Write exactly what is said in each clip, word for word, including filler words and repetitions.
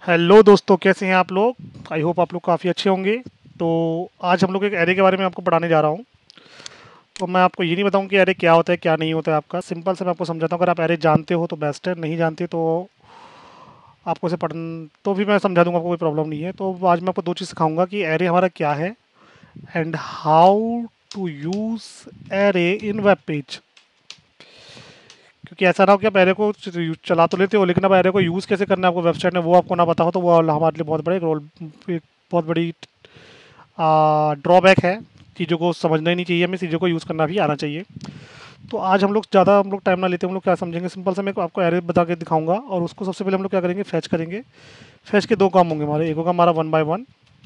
Hello दोस्तों, कैसे हैं आप लोग। आई होप आप लोग काफ़ी अच्छे होंगे। तो आज हम लोग एक एरे के बारे में आपको पढ़ाने जा रहा हूँ। तो मैं आपको ये नहीं बताऊँ कि एरे क्या होता है क्या नहीं होता है आपका। सिंपल से मैं आपको समझाता हूँ। अगर आप एरे जानते हो तो बेस्ट है, नहीं जानते तो आपको इसे पढ़ तो भी मैं समझा दूंगा, आपको कोई प्रॉब्लम नहीं है। तो आज मैं आपको दो चीज़ सिखाऊंगा कि एरे हमारा क्या है and how to use array in web page. क्योंकि ऐसा ना हो कि आप एरे को च- चला तो लेते हो, लेकिन अब एरे को यूज़ कैसे करना है आपको वेबसाइट में वो आपको ना पता हो, तो वो हमारे लिए बहुत बड़े रोल एक बहुत बड़ी ड्रॉबैक है। चीज़ों को समझना ही नहीं चाहिए, हमें चीज़ों को यूज़ करना भी आना चाहिए। तो आज हम लोग ज़्यादा हम लोग टाइम ना लेते, हम लोग क्या समझेंगे, सिंपल से मैं आपको एरे बता के दिखाऊंगा। और उसको सबसे पहले हम लोग क्या करेंगे, फैच करेंगे। फैच के दो काम होंगे हमारे, एक होगा हमारा वन बाय वन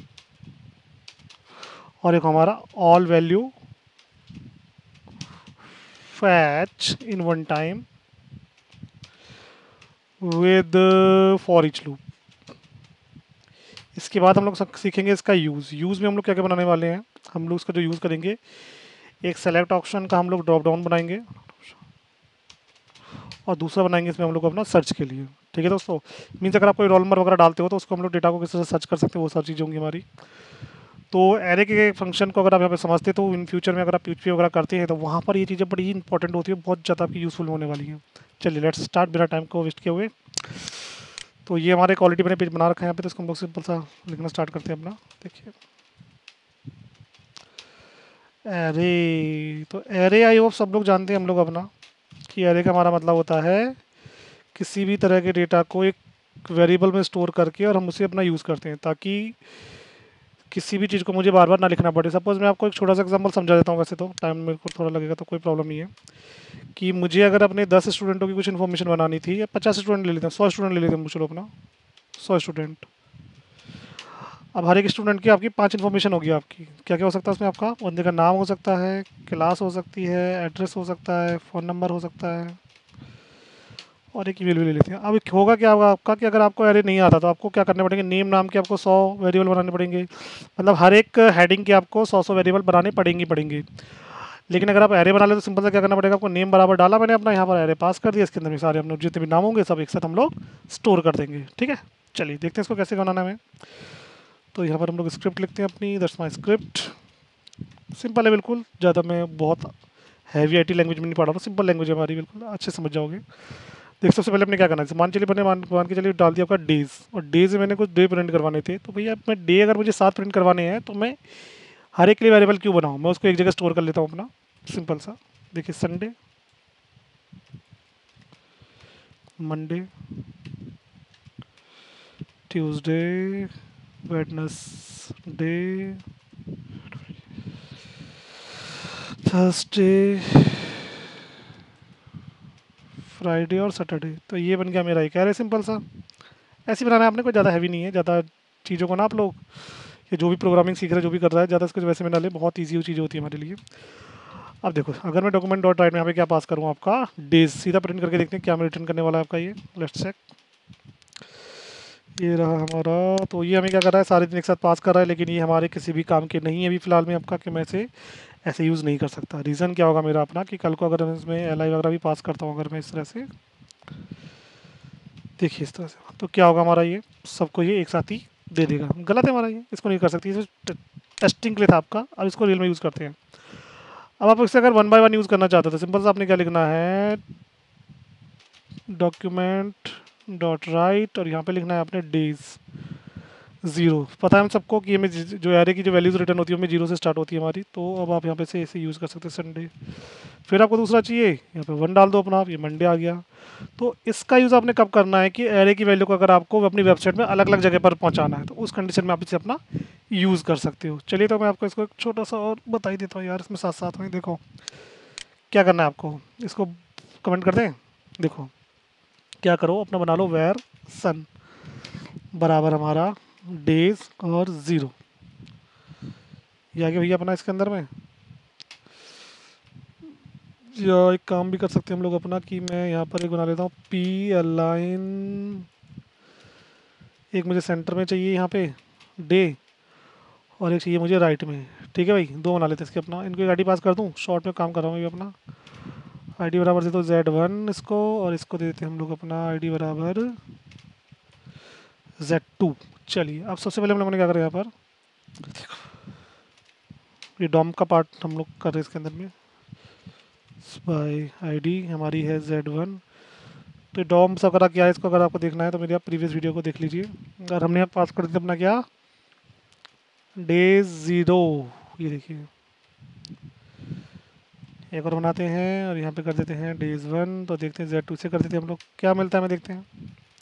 और एक हमारा all value fetch in one time with for each loop. इसके बाद हम लोग सीखेंगे इसका यूज़। यूज़ में हम लोग क्या क्या बनाने वाले हैं। हम लोग इसका जो यूज़ करेंगे, एक सेलेक्ट ऑप्शन का हम लोग ड्रॉप डाउन बनाएंगे और दूसरा बनाएंगे इसमें हम लोग अपना सर्च के लिए। ठीक है दोस्तों। मीन्स अगर आप कोई रोल नंबर वगैरह डालते हो तो उसको हम लोग डेटा को किस तरह से सर्च कर सकते हैं, वो सारी चीज़ें होंगी हमारी। तो एरे के फंक्शन को अगर आप यहाँ पे समझते तो इन फ्यूचर में अगर आप पीएचपी वगैरह करते हैं तो वहाँ पर ये चीज़ें बड़ी इंपॉर्टेंट होती है, बहुत ज़्यादा आपकी यूज़फुल होने वाली हैं। चलिए लेट्स स्टार्ट बिना टाइम को वेस्ट किए हुए। तो ये हमारे क्वालिटी मैंने पेज बना रखा है यहाँ पे, तो इसको हम लोग सिंपल सा लिखना स्टार्ट करते हैं अपना। देखिए एरे, तो एरे आई होप सब लोग जानते हैं हम लोग अपना कि एरे का हमारा मतलब होता है किसी भी तरह के डेटा को एक वेरिएबल में स्टोर करके और हम उसे अपना यूज़ करते हैं, ताकि किसी भी चीज़ को मुझे बार बार ना लिखना पड़े। सपोज़ मैं आपको एक छोटा सा एग्जांपल समझा देता हूँ, वैसे तो टाइम मेरे को थोड़ा लगेगा तो कोई प्रॉब्लम नहीं है। कि मुझे अगर अपने दस स्टूडेंटों की कुछ इन्फॉर्मेशन बनानी थी, या पचास स्टूडेंट ले लेते हैं, सौ स्टूडेंट ले लेते हैं, चलो अपना सौ स्टूडेंट। अब हर एक स्टूडेंट की आपकी पांच इन्फॉर्मेशन होगी आपकी। क्या क्या हो सकता है उसमें, आपका बंदे का नाम हो सकता है, क्लास हो सकती है, एड्रेस हो सकता है, फ़ोन नंबर हो सकता है और एक ईमेल भी ले लेते हैं। अब एक होगा क्या होगा आपका कि अगर आपको एरे नहीं आता तो आपको क्या करने पड़ेंगे, नेम नाम के आपको सौ वेरिएबल बनाने पड़ेंगे। मतलब हर एक हेडिंग के आपको सौ सौ वेरिएबल बनाने पड़ेंगे पड़ेंगे लेकिन अगर आप एरे बना ले तो सिंपल से क्या करना पड़ेगा आपको, नेम बराबर डाला मैंने अपना, यहाँ पर एरे पास कर दिया, इसके अंदर में सारे अपने जितने भी नाम होंगे सब एक साथ हम लोग स्टोर कर देंगे। ठीक है, चलिए देखते हैं इसको कैसे बनाना है हमें। तो यहाँ पर हम लोग स्क्रिप्ट लिखते हैं अपनी, दैट्स माई स्क्रिप्ट। सिंपल है बिल्कुल, ज़्यादा मैं बहुत हैवी आई टी लैंग्वेज में नहीं पढ़ा रहा हूँ, सिंपल लैंग्वेज है हमारी, बिल्कुल अच्छे समझ जाओगे। देख सबसे पहले अपने क्या करना है, मान चलिए मैंने मान मान के चलिए डाल दिया आपका डेज, और डेज में मैंने कुछ डे प्रिंट करवाने थे। तो भैया मैं डे अगर मुझे सात प्रिंट करवाने हैं तो मैं हर एक के लिए वेरिएबल क्यों बनाऊँ, मैं उसको एक जगह स्टोर कर लेता हूँ अपना, सिंपल सा। देखिए Sunday, Monday, Tuesday, Wednesday, Thursday, Friday और सैटरडे। तो ये बन गया मेरा एक एरे, सिंपल सा। ऐसे ही बनाना है आपने, कोई ज़्यादा हैवी नहीं है। ज़्यादा चीज़ों को ना आप लोग, ये जो भी प्रोग्रामिंग सीख रहे हैं, जो भी कर रहा है, ज़्यादा इसको वैसे में ना ले, बहुत ईजी चीज़ होती है हमारे लिए। अब देखो अगर मैं डॉक्यूमेंट डॉट राइट में यहाँ पे क्या पास करूँ, आपका डेज सीधा प्रिंट करके देखते हैं क्या मैं रिटर्न करने वाला है आपका ये। लेट्स चेक, ये रहा हमारा। तो ये हमें क्या कर रहा है, सारे दिन एक साथ पास कर रहा है, लेकिन ये हमारे किसी भी काम के नहीं है अभी फ़िलहाल में आपका, कि मैं इसे ऐसे यूज़ नहीं कर सकता। रीज़न क्या होगा मेरा अपना, कि कल को अगर मैं इसमें एल आई वगैरह भी पास करता हूँ अगर मैं इस तरह से, देखिए इस तरह से, तो क्या होगा हमारा, ये सबको ये एक साथ ही दे देगा। गलत है हमारा ये, इसको नहीं कर सकती। इसे टेस्टिंग के लिए था आपका, अब इसको रियल में यूज़ करते हैं। अब आप इससे अगर वन बाय वन यूज़ करना चाहते हो तो सिंपल से आपने क्या लिखना है, डॉक्यूमेंट डॉट राइट, और यहाँ पे लिखना है आपने डेज जीरो। पता है हम सबको कि हमें जि- जो एरे की जो वैल्यूज़ रिटर्न होती है हमें जीरो से स्टार्ट होती है हमारी। तो अब आप यहाँ पे से ऐसे यूज़ कर सकते हैं संडे। फिर आपको दूसरा चाहिए, यहाँ पे वन डाल दो अपना, आप ये मंडे आ गया। तो इसका यूज़ आपने कब करना है कि एरे की वैल्यू को अगर आपको अपनी वेबसाइट में अलग अलग जगह पर पहुँचाना है, तो उस कंडीशन में आप इसे अपना यूज़ कर सकते हो। चलिए तो मैं आपको इसको एक छोटा सा और बता ही देता हूँ यार, इसमें साथ साथ में देखो क्या करना है आपको। इसको कमेंट कर दें, देखो क्या करो, अपना बना लो वेर सन बराबर हमारा डेज और ज़ीरो। ये आगे भैया अपना इसके अंदर में, या एक काम भी कर सकते हैं हम लोग अपना, कि मैं यहाँ पर एक बना लेता हूँ पी अलाइन, एक मुझे सेंटर में चाहिए यहाँ पे डे, और एक चाहिए मुझे राइट में। ठीक है भाई, दो बना लेते हैं इसके अपना। इनको एक आई डी पास कर दूँ, शॉर्ट में काम कर रहा हूँ ये अपना। आई डी बराबर दे दो जेड वन इसको, और इसको दे देते हैं हम लोग अपना आई डी बराबर जेड टू। चलिए अब सबसे पहले हम लोगों ने क्या करा यहाँ पर, ये डॉम का पार्ट हम लोग कर रहे हैं इसके अंदर में। बाई आईडी हमारी है जेड वन। तो डॉम सब करा क्या है इसको, अगर आपको देखना है तो मेरी आप प्रीवियस वीडियो को देख लीजिए। अगर हमने यहाँ पास कर दिया अपना क्या, डे ज़ीरो, ये देखिए एक और बनाते हैं और यहाँ पे कर देते हैं डेज वन। तो देखते हैं जेड टू से कर देते हैं हम लोग, क्या मिलता है हमें देखते हैं।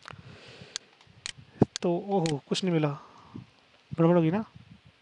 तो ओहो कुछ नहीं मिला, गड़बड़ होगी ना।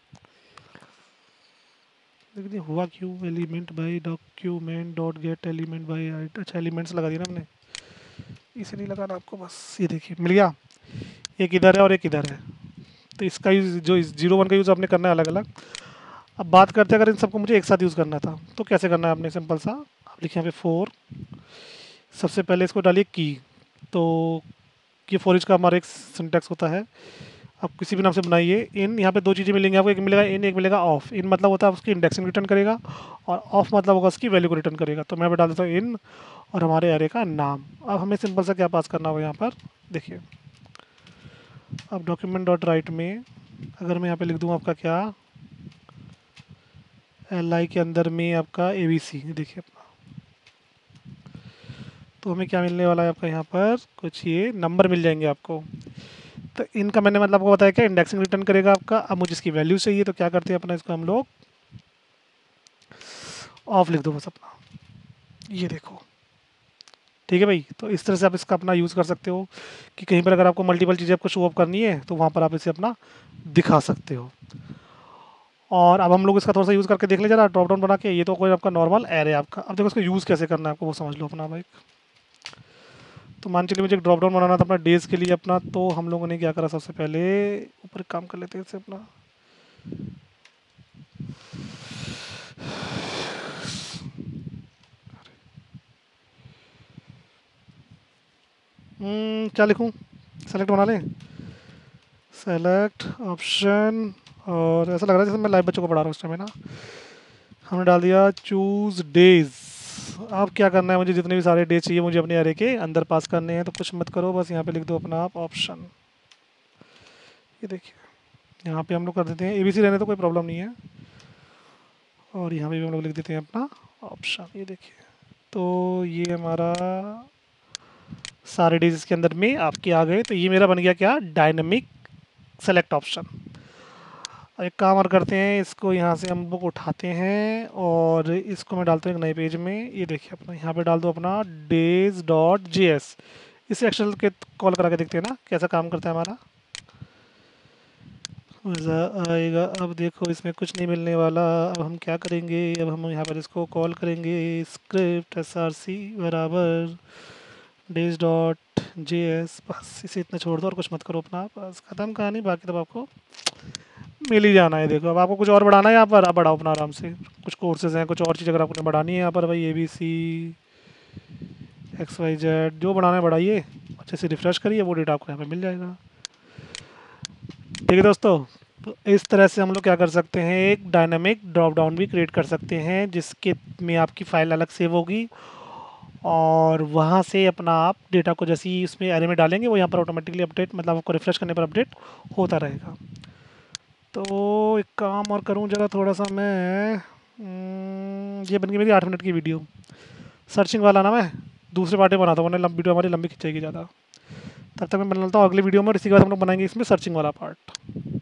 देखिए हुआ क्यों, element by document dot get element by I, अच्छा एलिमेंट्स लगा दिया ना हमने, इसे नहीं लगाना आपको बस। ये देखिए मिल गया, एक इधर है और एक इधर है। तो इसका यूज़ जो जीरो वन का यूज़ आपने करना है अलग अलग। अब बात करते हैं अगर इन सबको मुझे एक साथ यूज़ करना था तो कैसे करना है आपने, सिंपल सा आप लिखिए यहाँ पे फोर, सबसे पहले इसको डालिए की। तो ये फॉर ईच का हमारा एक सिंटैक्स होता है, आप किसी भी नाम से बनाइए। इन यहाँ पे दो चीज़ें मिलेंगी आपको, एक मिलेगा इन, एक मिलेगा ऑफ। इन मतलब होता है उसकी इंडेक्सिंग रिटर्न करेगा और ऑफ मतलब होगा उसकी वैल्यू को रिटर्न करेगा। तो मैं यहाँ पे डाल देता हूँ इन और हमारे एरे का नाम। अब हमें सिंपल सा क्या पास करना होगा यहाँ पर, देखिए अब डॉक्यूमेंट डॉट राइट में अगर मैं यहाँ पे लिख दूँ आपका क्या, एल आई के अंदर में आपका ए बी सी, देखिए अपना, तो हमें क्या मिलने वाला है आपका यहाँ पर, कुछ ये नंबर मिल जाएंगे आपको। तो इनका मैंने मतलब आपको बताया क्या, इंडेक्सिंग रिटर्न करेगा आपका। अब मुझे इसकी वैल्यू चाहिए तो क्या करते हैं अपना, इसको हम लोग ऑफ लिख दो बस अपना, ये देखो ठीक है भाई। तो इस तरह से आप इसका अपना यूज़ कर सकते हो कि कहीं पर अगर आपको मल्टीपल चीज़ें आपको शो ऑफ करनी है तो वहाँ पर आप इसे अपना दिखा सकते हो। और अब हम लोग इसका थोड़ा सा यूज़ करके देख ले जरा, ड्रॉप डाउन बना के। ये तो कोई आपका नॉर्मल एरे आपका, अब देखो इसका यूज़ कैसे करना है आपको वो समझ लो अपना भाई। तो मान चलिए मुझे एक ड्रॉप डाउन बनाना था अपना डेज के लिए अपना, तो हम लोगों ने क्या करा, सबसे पहले ऊपर एक काम कर लेते हैं इससे अपना, हम्म, क्या लिखूं, सेलेक्ट बना लें, सेलेक्ट ऑप्शन। और ऐसा लग रहा है जैसे मैं लाइव बच्चों को पढ़ा रहा हूँ इस टाइम है ना। हमने डाल दिया चूज़ डेज। अब क्या करना है, मुझे जितने भी सारे डेज चाहिए मुझे अपने एरे के अंदर पास करने हैं। तो कुछ मत करो, बस यहाँ पे लिख दो अपना आप ऑप्शन। ये देखिए यहाँ पे हम लोग कर देते हैं ए बी सी, रहने तो कोई प्रॉब्लम नहीं है। और यहाँ पे भी हम लोग लिख देते हैं अपना ऑप्शन। ये देखिए तो ये हमारा सारे डेज इसके अंदर में आपके आ गए। तो ये मेरा बन गया क्या, डायनेमिक सेलेक्ट ऑप्शन। एक काम और करते हैं, इसको यहाँ से हम लोग उठाते हैं और इसको मैं डालता हूँ एक नए पेज में। ये देखिए अपना यहाँ पे डाल दो अपना डेज डॉट जे एस। इसे एक्सेल के कॉल करा के देखते हैं ना कैसा काम करता है हमारा, मज़ा आएगा। अब देखो इसमें कुछ नहीं मिलने वाला। अब हम क्या करेंगे, अब हम यहाँ पर इसको कॉल करेंगे, स्क्रिप्ट एस आर सी बराबर डेज डॉट जे एस। बस इसे इतना छोड़ दो और कुछ मत करो अपना, बस ख़त्म कहानी। बाकी तब आपको मिल ही जाना है। देखो अब आपको कुछ और बढ़ाना है यहाँ पर, आप बढ़ाओ अपना आराम से। कुछ कोर्सेज हैं, कुछ और चीज़ अगर आपको बढ़ानी है यहाँ पर भाई, A B C X Y Z जो बढ़ाना है बढ़ाइए, अच्छे से रिफ्रेश करिए, वो डेटा आपको यहाँ पे मिल जाएगा। ठीक है दोस्तों, तो इस तरह से हम लोग क्या कर सकते हैं, एक डायनामिक ड्रॉप डाउन भी क्रिएट कर सकते हैं जिसके में आपकी फ़ाइल अलग सेव होगी और वहाँ से अपना आप डेटा को जैसे ही उसमें एरे में डालेंगे वो यहाँ पर ऑटोमेटिकली अपडेट, मतलब आपको रिफ्रेश करने पर अपडेट होता रहेगा। तो एक काम और करूँ जरा थोड़ा सा मैं, हम्म, ये बन गई मेरी आठ मिनट की वीडियो। सर्चिंग वाला ना मैं दूसरे पार्ट में बनाता हूँ वरना लंबी वीडियो हमारी लंबी खिंचेगी ज़्यादा। तब तक मैं बना लेता हूँ अगली वीडियो में और इसी के बाद हम लोग बनाएंगे इसमें सर्चिंग वाला पार्ट।